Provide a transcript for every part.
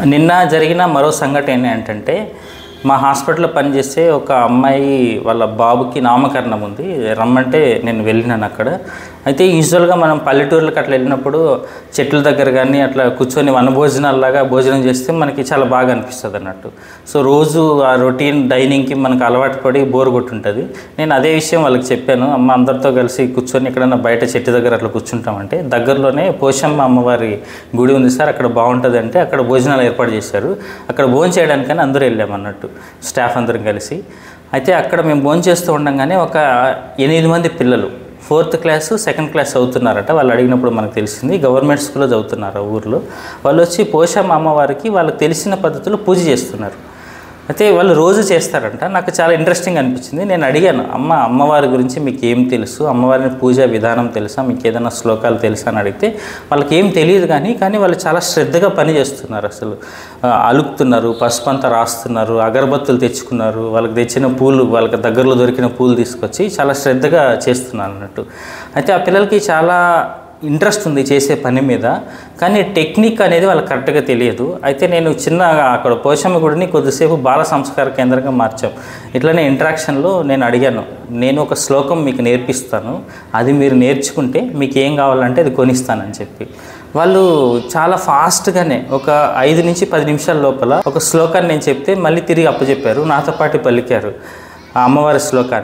నిన్న జరిగిన మరో సంఘటన ఏంటంటే మా హాస్పిటల్లో పనిచేసే ఒక అమ్మాయి వాళ్ళ బాబుకి నామకరణం ఉంది, రమ్మంటే నేను వెళ్ళినాను అక్కడ. అయితే యూజువల్గా మనం పల్లెటూర్లకు అట్లా వెళ్ళినప్పుడు చెట్ల దగ్గర కానీ అట్లా కూర్చొని వనభోజనాల్లాగా భోజనం చేస్తే మనకి చాలా బాగా అనిపిస్తుంది అన్నట్టు. సో రోజు ఆ రొటీన్ డైనింగ్కి మనకు అలవాటు పడి బోర్ కొట్టుంటుంది. నేను అదే విషయం వాళ్ళకి చెప్పాను, అమ్మ అందరితో కలిసి కూర్చొని ఎక్కడన్నా బయట చెట్టు దగ్గర అట్లా కూర్చుంటామంటే దగ్గరలోనే పోషమ్మ అమ్మవారి గుడి ఉంది సార్, అక్కడ బాగుంటుంది అంటే అక్కడ భోజనాలు ఏర్పాటు చేశారు. అక్కడ భోజనం చేయడానికని అందరూ వెళ్ళామన్నట్టు, స్టాఫ్ అందరం కలిసి. అయితే అక్కడ మేము భోజనం చేస్తూ ఉండగానే ఒక 8 మంది పిల్లలు 4th క్లాసు 2nd క్లాస్ చదువుతున్నారట. వాళ్ళు అడిగినప్పుడు మనకు తెలిసింది గవర్నమెంట్ స్కూల్లో చదువుతున్నారు ఊర్లో. వాళ్ళు వచ్చి పోషమ్మ అమ్మవారికి వాళ్ళకి తెలిసిన పద్ధతిలో పూజ చేస్తున్నారు. అయితే వాళ్ళు రోజు చేస్తారంట. నాకు చాలా ఇంట్రెస్టింగ్ అనిపించింది. నేను అడిగాను, అమ్మవారి గురించి మీకు ఏం తెలుసు, అమ్మవారిని పూజా విధానం తెలుసా, మీకు ఏదైనా శ్లోకాలు తెలుసా అని అడిగితే వాళ్ళకి ఏం తెలియదు కానీ వాళ్ళు చాలా శ్రద్ధగా పని చేస్తున్నారు. అసలు అలుకుతున్నారు, పసుపు అంతా రాస్తున్నారు, అగరబత్తులు తెచ్చుకున్నారు, వాళ్ళకి తెచ్చిన పూలు, వాళ్ళకి దగ్గరలో దొరికిన పూలు తీసుకొచ్చి చాలా శ్రద్ధగా చేస్తున్నారు అన్నట్టు. అయితే ఆ పిల్లలకి చాలా ఇంట్రెస్ట్ ఉంది చేసే పని మీద, కానీ టెక్నిక్ అనేది వాళ్ళకి కరెక్ట్గా తెలియదు. అయితే నేను చిన్నగా అక్కడ పోషమ్మ గుడిని కొద్దిసేపు బాల సంస్కార కేంద్రంగా మార్చాం. ఇట్లనే ఇంటరాక్షన్లో నేను అడిగాను, నేను ఒక శ్లోకం మీకు నేర్పిస్తాను, అది మీరు నేర్చుకుంటే మీకు ఏం కావాలంటే అది కొనిస్తానని చెప్పి వాళ్ళు చాలా ఫాస్ట్గానే ఒక 5 నుంచి 10 నిమిషాల లోపల ఒక శ్లోకాన్ని నేను చెప్తే మళ్ళీ తిరిగి అప్పచెప్పారు, నాతో పాటు పలికారు ఆ అమ్మవారి శ్లోకాన్ని.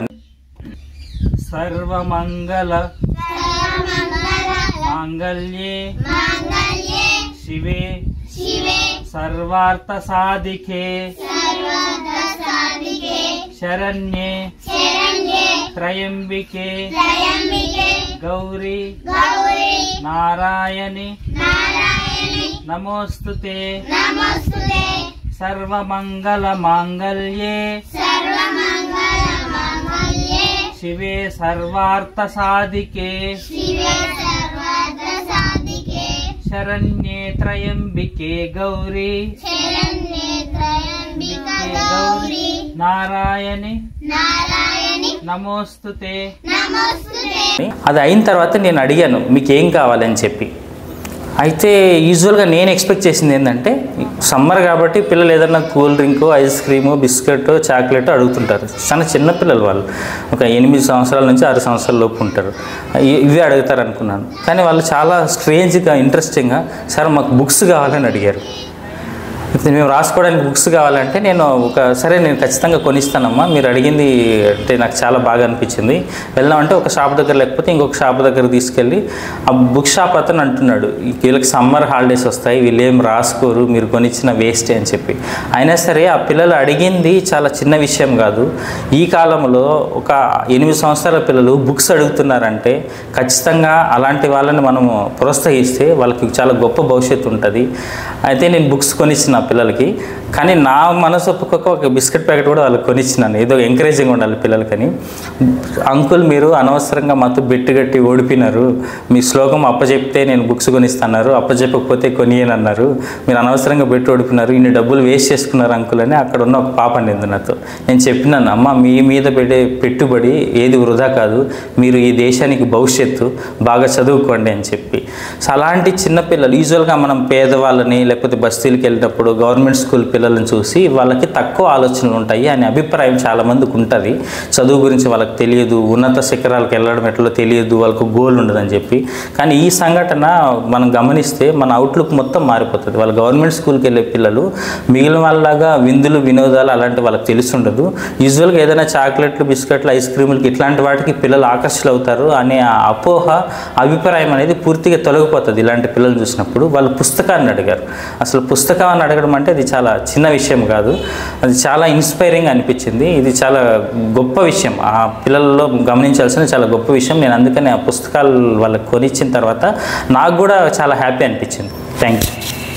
సర్వమంగళ మాంగళ్యే శివే సర్వార్థ సాధికే శరణ్యే త్రయంబికే గౌరీ నారాయణి నమోస్తుతే సర్వమంగళ మాంగళ్యే శివే సర్వార్థ సాధికే శరణ్యే త్రయంబికే గౌరీ నారాయణి నమోస్తుతే. అది అయిన తర్వాత నేను అడిగాను మీకు ఏం కావాలని చెప్పి. అయితే యూజువల్గా నేను ఎక్స్పెక్ట్ చేసింది ఏంటంటే సమ్మర్ కాబట్టి పిల్లలు ఏదన్నా cool drink, ice cream, biscuit, chocolate అడుగుతుంటారు. చాలా చిన్నపిల్లలు వాళ్ళు, ఒక 8 సంవత్సరాల నుంచి 6 సంవత్సరాల లోపు ఉంటారు. ఇవే అడుగుతారు అనుకున్నాను. కానీ వాళ్ళు చాలా స్ట్రేంజ్గా ఇంట్రెస్టింగ్గా సార్ మాకు బుక్స్ కావాలని అడిగారు. మేము రాసుకోవడానికి బుక్స్ కావాలంటే నేను సరే నేను ఖచ్చితంగా కొనిస్తానమ్మా, మీరు అడిగింది అంటే నాకు చాలా బాగా అనిపించింది, వెళ్దామంటే ఒక షాప్ దగ్గర లేకపోతే ఇంకొక షాప్ దగ్గర తీసుకెళ్ళి ఆ బుక్ షాప్ అతను అంటున్నాడు వీళ్ళకి సమ్మర్ హాలిడేస్ వస్తాయి, వీళ్ళు ఏం రాసుకోరు, మీరు కొనిచ్చిన వేస్టే అని చెప్పి. అయినా సరే ఆ పిల్లలు అడిగింది చాలా చిన్న విషయం కాదు. ఈ కాలంలో ఒక 8 సంవత్సరాల పిల్లలు బుక్స్ అడుగుతున్నారంటే ఖచ్చితంగా అలాంటి వాళ్ళని మనము ప్రోత్సహిస్తే వాళ్ళకి చాలా గొప్ప భవిష్యత్తు ఉంటుంది. అయితే నేను బుక్స్ కొనిచ్చిన పిల్లలకి, కానీ నా మనసు ఒప్పుకోక ఒక బిస్కెట్ ప్యాకెట్ కూడా వాళ్ళకి కొనిచ్చినాను, ఏదో ఎంకరేజింగ్ ఉండాలి పిల్లలకని. అంకుల్ మీరు అనవసరంగా మాతో బెట్టు కట్టి ఓడిపోయినారు, మీ శ్లోకం అప్పచెప్తే నేను బుక్స్ కొనిస్తున్నారు, అప్పచెప్పకపోతే కొనియనన్నారు, మీరు అనవసరంగా బెట్టు ఓడిపోయినారు, ఇన్ని డబ్బులు వేస్ట్ చేసుకున్నారు అంకుల్ అని అక్కడ ఉన్న ఒక పాప అండి నాతో. నేను చెప్పినాను, అమ్మ మీ మీద పెట్టే పెట్టుబడి ఏది వృధా కాదు, మీరు ఈ దేశానికి భవిష్యత్తు, బాగా చదువుకోండి అని చెప్పి. సో అలాంటి చిన్నపిల్లలు యూజువల్గా మనం పేదవాళ్ళని లేకపోతే బస్తీలకు వెళ్ళినప్పుడు గవర్నమెంట్ స్కూల్ పిల్లలను చూసి వాళ్ళకి తక్కువ ఆలోచనలు ఉంటాయి అనే అభిప్రాయం చాలామందికి ఉంటుంది. చదువు గురించి వాళ్ళకి తెలియదు, ఉన్నత శిఖరాలకు వెళ్ళడం ఎట్లా తెలియదు, వాళ్ళకు గోల్ ఉండదని చెప్పి. కానీ ఈ సంఘటన మనం గమనిస్తే మన అవుట్లుక్ మొత్తం మారిపోతుంది. వాళ్ళు గవర్నమెంట్ స్కూల్కి వెళ్ళే పిల్లలు మిగిలిన వాళ్ళలాగా విందులు వినోదాలు అలాంటి వాళ్ళకి తెలిసి ఉండదు. యూజువల్గా ఏదైనా చాక్లెట్లు, బిస్కెట్లు, ఐస్ క్రీములకి ఇట్లాంటి వాటికి పిల్లలు ఆకర్షితులు అవుతారు అనే అపోహ, అభిప్రాయం అనేది పూర్తిగా తొలగిపోతుంది ఇలాంటి పిల్లలు చూసినప్పుడు. వాళ్ళు పుస్తకాన్ని అడిగారు. అసలు పుస్తకాన్ని అడగడం అంటే అది చాలా చిన్న విషయం కాదు, అది చాలా ఇన్స్పైరింగ్ అనిపించింది. ఇది చాలా గొప్ప విషయం, ఆ పిల్లల్లో గమనించాల్సిన చాలా గొప్ప విషయం. నేను అందుకని ఆ పుస్తకాలు వాళ్ళకి కొనిచ్చిన తర్వాత నాకు కూడా చాలా హ్యాపీ అనిపించింది. Thank you.